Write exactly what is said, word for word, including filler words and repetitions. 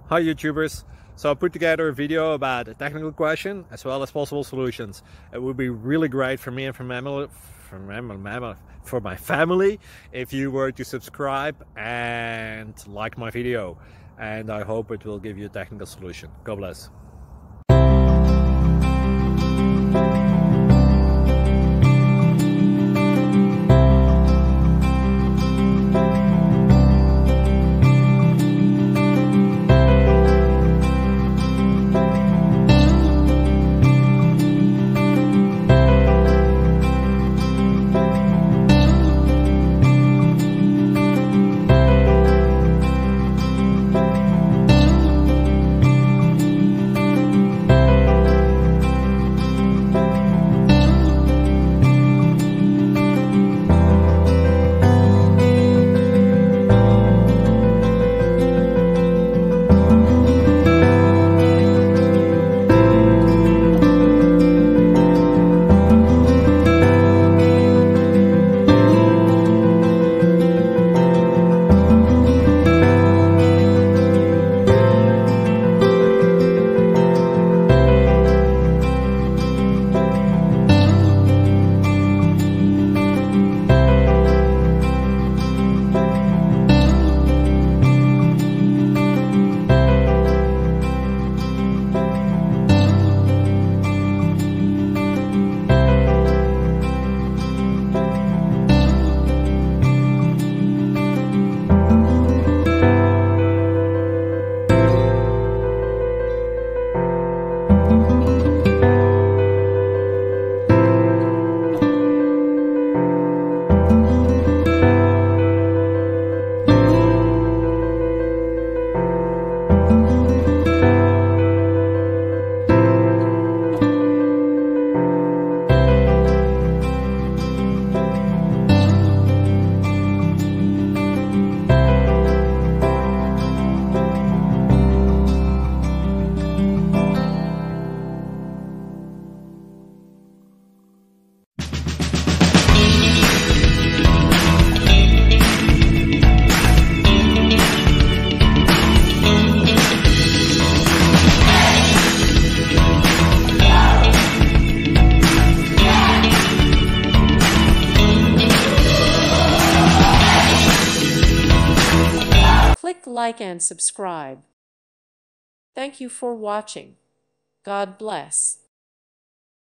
Hi YouTubers! So I put together a video about a technical question as well as possible solutions. It would be really great for me and for, mammal, for, mammal, for my family if you were to subscribe and like my video. And I hope it will give you a technical solution. God bless. Click like and subscribe. Thank you for watching. God bless.